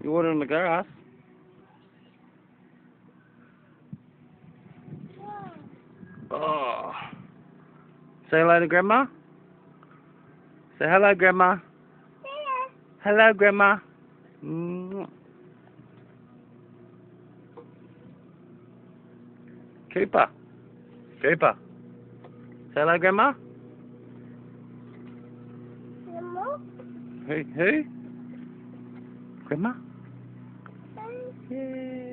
You water in the grass. Oh. Say hello to Grandma. Say hello, Grandma. Hello, Grandma. Cooper. Cooper. Say hello, Grandma. Who? Grandma? Yeah.